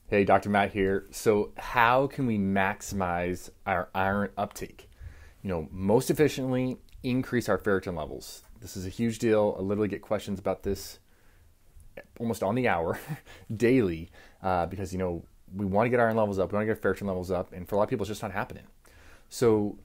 Hey, Dr. Matt here. So, how can we maximize our iron uptake? Most efficiently increase our ferritin levels. This is a huge deal. I literally get questions about this almost on the hour daily because, we want to get iron levels up, we want to get ferritin levels up, and for a lot of people, it's just not happening. So,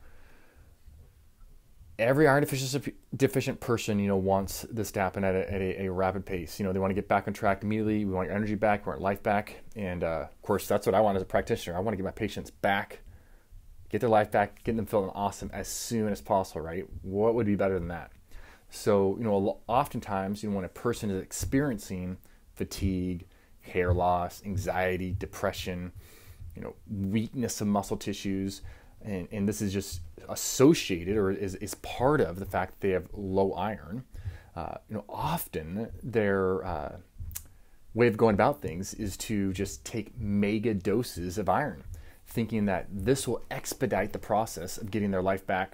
every iron deficient person, wants this to happen at a rapid pace. They want to get back on track immediately. We want your energy back, we want life back. And of course, that's what I want as a practitioner. I want to get my patients back, get their life back, get them feeling awesome as soon as possible, right? What would be better than that? So, oftentimes, when a person is experiencing fatigue, hair loss, anxiety, depression, weakness of muscle tissues, and this is just associated or is part of the fact that they have low iron. Often their way of going about things is to just take mega doses of iron, thinking that this will expedite the process of getting their life back.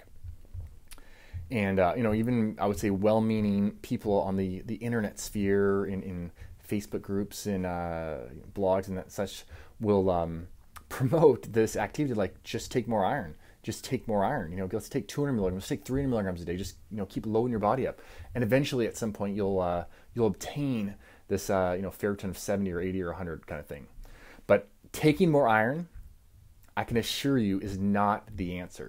And even I would say well-meaning people on the internet sphere, in Facebook groups and blogs and that such, will promote this activity like just take more iron. Just take more iron. Let's take 200 milligrams, let's take 300 milligrams a day. Just keep loading your body up, and eventually at some point you'll obtain this ferritin of 70 or 80 or 100 kind of thing. But taking more iron, I can assure you, is not the answer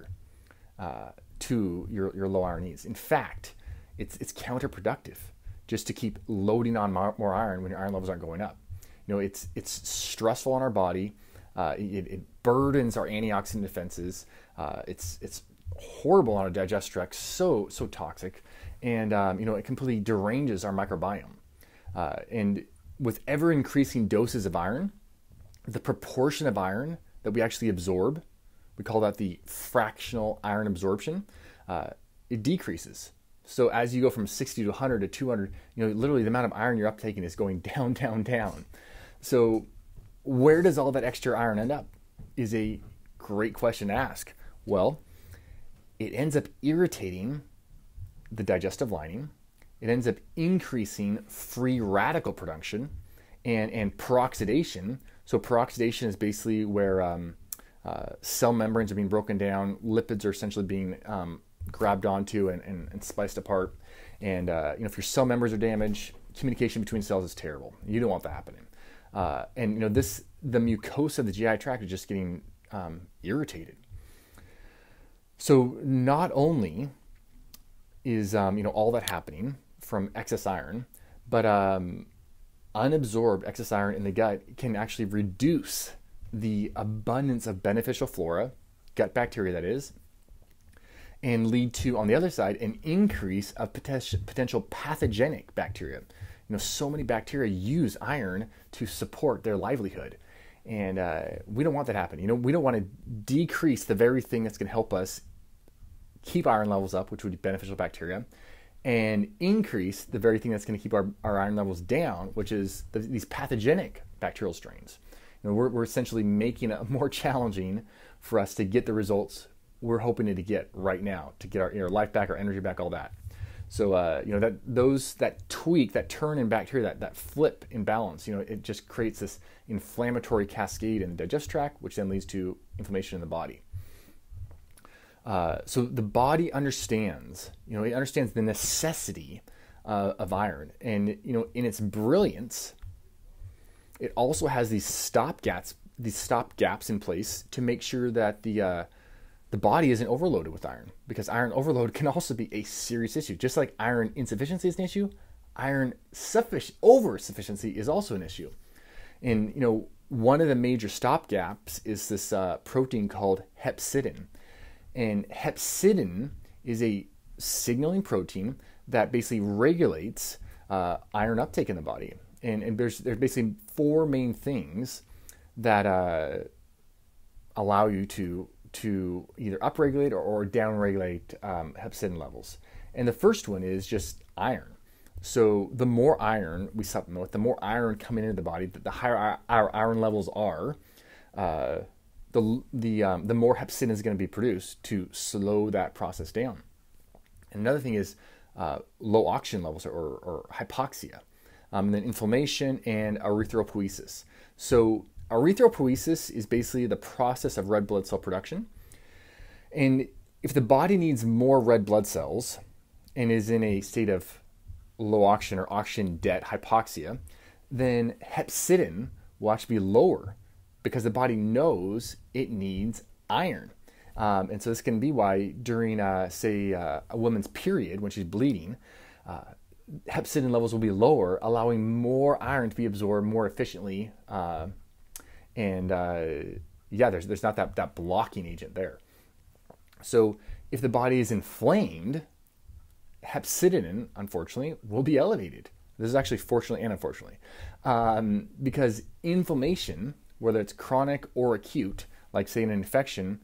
to your low iron needs. In fact, it's counterproductive just to keep loading on more iron when your iron levels aren't going up. It's stressful on our body. It burdens our antioxidant defenses. It's horrible on our digestive tract, so toxic, and it completely deranges our microbiome. And with ever increasing doses of iron, the proportion of iron that we actually absorb, we call that the fractional iron absorption, it decreases. So as you go from 60 to 100 to 200, literally the amount of iron you're uptaking is going down, down, down. So where does all that extra iron end up is a great question to ask. Well, it ends up irritating the digestive lining. It ends up increasing free radical production and peroxidation. So peroxidation is basically where cell membranes are being broken down, lipids are essentially being grabbed onto and spliced apart. And if your cell membranes are damaged, communication between cells is terrible. You don't want that happening. The mucosa of the GI tract is just getting irritated. So not only is all that happening from excess iron, but unabsorbed excess iron in the gut can actually reduce the abundance of beneficial flora, gut bacteria that is, and lead to, on the other side, an increase of potential pathogenic bacteria. So many bacteria use iron to support their livelihood. And we don't want that to happen. We don't want to decrease the very thing that's going to help us keep iron levels up, which would be beneficial bacteria, and increase the very thing that's going to keep our iron levels down, which is these pathogenic bacterial strains. We're essentially making it more challenging for us to get the results we're hoping to get right now, to get our life back, our energy back, all that. So that tweak, that turn in bacteria, that flip in balance, it just creates this inflammatory cascade in the digestive tract, which then leads to inflammation in the body. So the body understands, it understands the necessity of iron, and in its brilliance, it also has these stop gaps in place to make sure that the body isn't overloaded with iron, because iron overload can also be a serious issue. Just like iron insufficiency is an issue, iron over-sufficiency is also an issue. And one of the major stop gaps is this protein called hepcidin. And hepcidin is a signaling protein that basically regulates iron uptake in the body. And there's basically four main things that allow you to either upregulate or downregulate hepcidin levels. And the first one is just iron. So the more iron we supplement with, the more iron coming into the body, the higher our iron levels are, the more hepcidin is going to be produced to slow that process down. And another thing is low oxygen levels or hypoxia, and then inflammation and erythropoiesis. So erythropoiesis is basically the process of red blood cell production. And if the body needs more red blood cells and is in a state of low oxygen or oxygen debt, hypoxia, then hepcidin will actually be lower because the body knows it needs iron. And so this can be why during, say, a woman's period, when she's bleeding, hepcidin levels will be lower, allowing more iron to be absorbed more efficiently. There's not that blocking agent there. So if the body is inflamed, hepcidin, unfortunately, will be elevated. This is actually fortunately and unfortunately. Because inflammation, whether it's chronic or acute, like say an infection,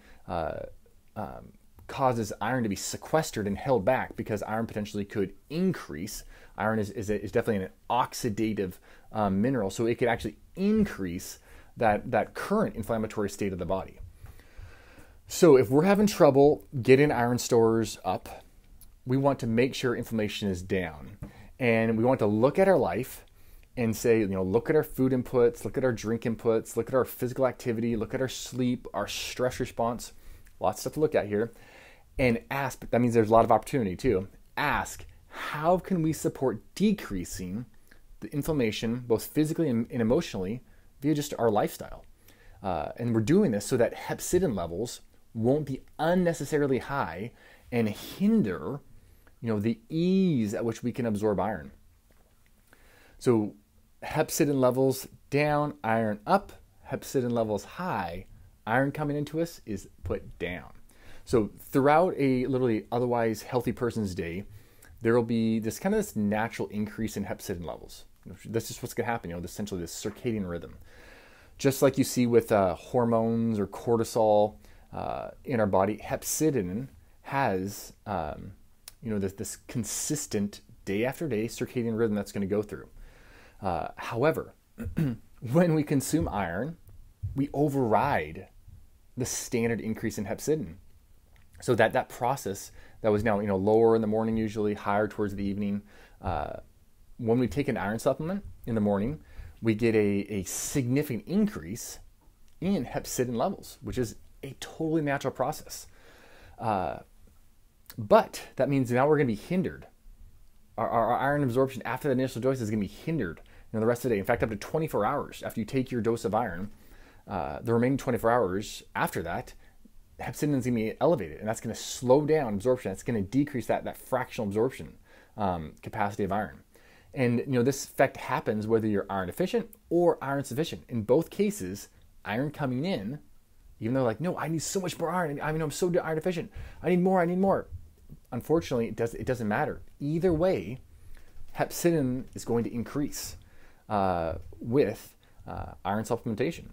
causes iron to be sequestered and held back because iron potentially could increase. Iron is definitely an oxidative mineral, so it could actually increase that current inflammatory state of the body. So if we're having trouble getting iron stores up, we want to make sure inflammation is down. And we want to look at our life and say, look at our food inputs, look at our drink inputs, look at our physical activity, look at our sleep, our stress response, lots of stuff to look at here, and ask, but that means there's a lot of opportunity too, ask, how can we support decreasing the inflammation, both physically and emotionally, via just our lifestyle? And we're doing this so that hepcidin levels won't be unnecessarily high and hinder, the ease at which we can absorb iron. So hepcidin levels down, iron up, hepcidin levels high, iron coming into us is put down. So throughout a literally otherwise healthy person's day, there will be this natural increase in hepcidin levels. That's just what's going to happen, essentially this circadian rhythm. Just like you see with hormones or cortisol in our body, hepcidin has this consistent day after day circadian rhythm that's going to go through. However, when we consume iron, we override the standard increase in hepcidin. So that process that was now lower in the morning, usually higher towards the evening. When we take an iron supplement in the morning, we get a significant increase in hepcidin levels, which is a totally natural process. But that means now we're going to be hindered. Our iron absorption after the initial dose is going to be hindered the rest of the day. In fact, up to 24 hours after you take your dose of iron, the remaining 24 hours after that, hepcidin is going to be elevated, and that's going to slow down absorption. That's going to decrease that fractional absorption capacity of iron. And this effect happens whether you're iron deficient or iron sufficient. In both cases, iron coming in, even though like, no, I need so much more iron. I'm so iron deficient. I need more. Unfortunately, it doesn't matter. Either way, hepcidin is going to increase with iron supplementation.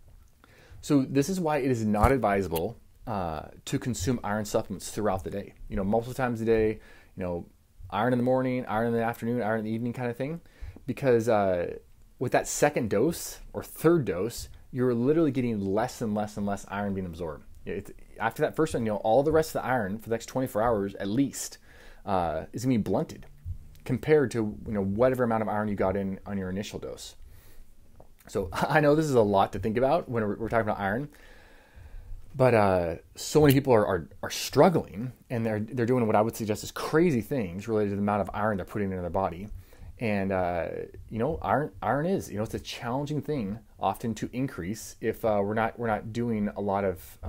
So this is why it is not advisable to consume iron supplements throughout the day. Multiple times a day, iron in the morning, iron in the afternoon, iron in the evening kind of thing. Because with that second dose or third dose, you're literally getting less and less and less iron being absorbed. After that first one, all the rest of the iron for the next 24 hours at least is going to be blunted compared to whatever amount of iron you got in on your initial dose. So I know this is a lot to think about when we're talking about iron, but so many people are struggling, and they're doing what I would suggest is crazy things related to the amount of iron they're putting in their body. And iron is it's a challenging thing often to increase if we're not doing a lot of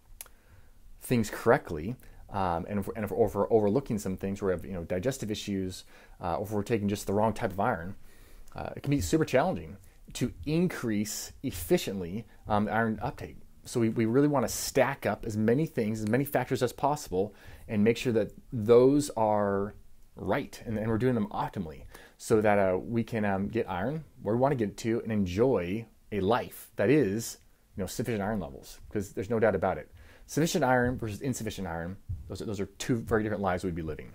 things correctly, and if we're overlooking some things, where we have digestive issues, or if we're taking just the wrong type of iron, it can be super challenging to increase efficiently iron uptake. So we really want to stack up as many things, as many factors as possible, and make sure that those are right, and we're doing them optimally, so that we can get iron where we want to get to and enjoy a life that is sufficient iron levels, because there's no doubt about it. Sufficient iron versus insufficient iron, those are two very different lives we'd be living.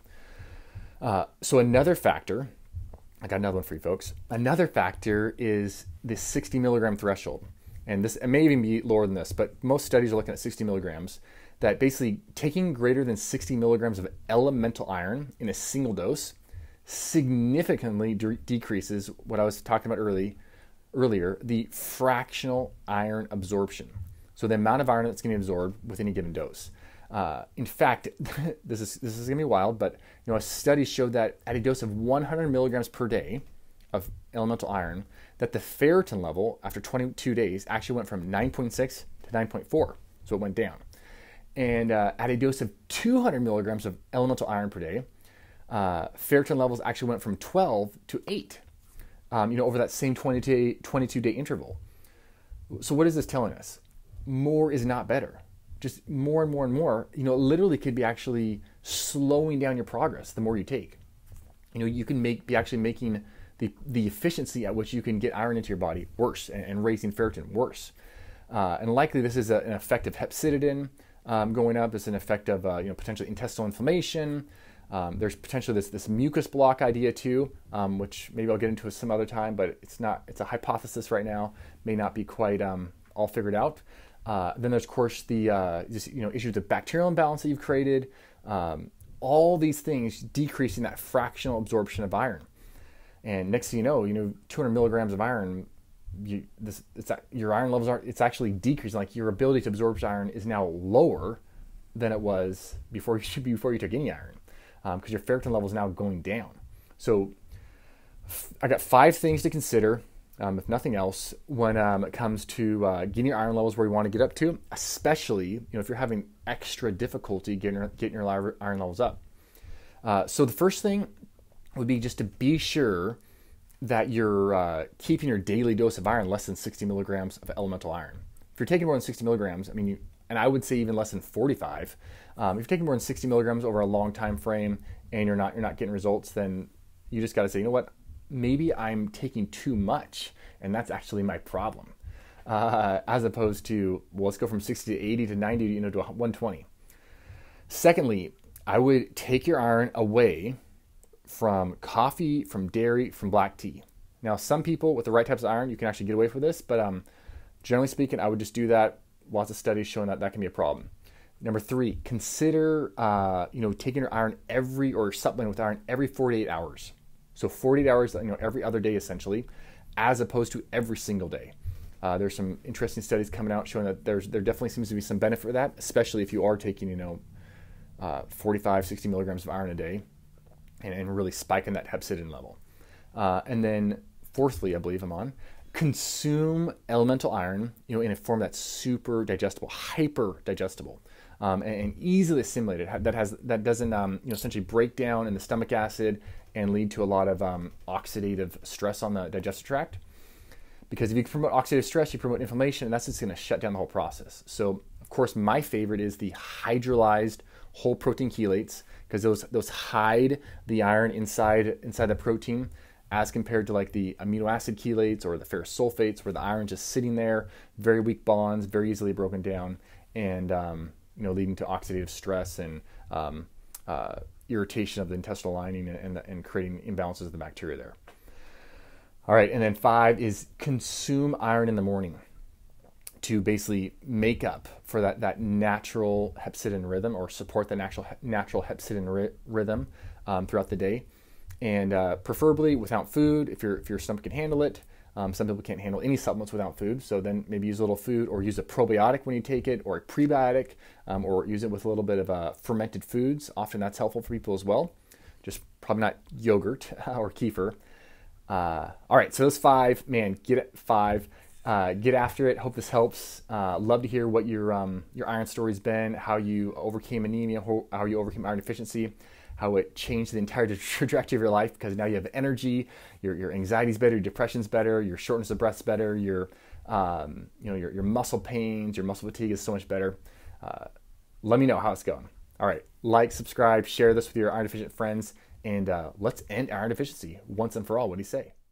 So another factor, I got another one for you folks. Another factor is the 60 milligram threshold. And it may even be lower than this, but most studies are looking at 60 milligrams, that basically taking greater than 60 milligrams of elemental iron in a single dose significantly decreases what I was talking about earlier, the fractional iron absorption. So the amount of iron that's going to be absorbed with any given dose. In fact, this is going to be wild, but a study showed that at a dose of 100 milligrams per day of elemental iron, that the ferritin level after 22 days actually went from 9.6 to 9.4. So it went down. And at a dose of 200 milligrams of elemental iron per day, ferritin levels actually went from 12 to 8, over that same 22-day interval. So what is this telling us? More is not better. Just more and more and more, literally could be actually slowing down your progress the more you take. You can be actually making the efficiency at which you can get iron into your body worse and raising ferritin worse. And likely this is an effect of hepcidin going up. It's an effect of potentially intestinal inflammation. There's potentially this mucus block idea too, which maybe I'll get into some other time, but it's a hypothesis right now, may not be quite all figured out. Then there's, of course, the issues of bacterial imbalance that you've created. All these things decreasing that fractional absorption of iron. And next thing you know, 200 milligrams of iron, your iron levels it's actually decreasing. Like your ability to absorb iron is now lower than it was before you took any iron, because your ferritin level is now going down. So I got 5 things to consider. If nothing else, when it comes to getting your iron levels where you want to get up to, especially if you're having extra difficulty getting your iron levels up. So the first thing would be just to be sure that you're keeping your daily dose of iron less than 60 milligrams of elemental iron. If you're taking more than 60 milligrams, and I would say even less than 45. If you're taking more than 60 milligrams over a long time frame and you're not getting results, then you just got to say, you know what? Maybe I'm taking too much, and that's actually my problem. As opposed to, well, let's go from 60 to 80 to 90 to 120. Secondly, I would take your iron away from coffee, from dairy, from black tea. Now, some people with the right types of iron, you can actually get away from this, but generally speaking, I would just do that. Lots of studies showing that can be a problem. Number 3, consider taking your iron or supplementing with iron every 48 hours. So 48 hours, every other day essentially, as opposed to every single day. There's some interesting studies coming out showing that there definitely seems to be some benefit for that, especially if you are taking 45, 60 milligrams of iron a day and really spiking that hepcidin level. And then fourthly, I believe I'm on, consume elemental iron in a form that's super digestible, hyper digestible, and easily assimilated. That doesn't essentially break down in the stomach acid and lead to a lot of oxidative stress on the digestive tract. Because if you promote oxidative stress, you promote inflammation, and that's just going to shut down the whole process. So, of course, my favorite is the hydrolyzed whole protein chelates, because those hide the iron inside the protein, as compared to like the amino acid chelates or the ferrous sulfates, where the iron's just sitting there, very weak bonds, very easily broken down, and leading to oxidative stress and irritation of the intestinal lining and creating imbalances of the bacteria there. All right, and then 5 is consume iron in the morning to basically make up for that natural hepcidin rhythm, or support the natural hepcidin rhythm throughout the day, and preferably without food if your stomach can handle it. Some people can't handle any supplements without food, so then maybe use a little food, or use a probiotic when you take it, or a prebiotic, or use it with a little bit of fermented foods. Often that's helpful for people as well. Just probably not yogurt or kefir. All right, so those 5, man, get it 5. Get after it. Hope this helps. Love to hear what your iron story's been, how you overcame anemia, how you overcame iron deficiency, how it changed the entire trajectory of your life, because now you have energy, your anxiety's better, your depression's better, your shortness of breath's better, your muscle pains, your muscle fatigue is so much better. Let me know how it's going. All right, like, subscribe, share this with your iron deficient friends, and let's end iron deficiency once and for all. What do you say?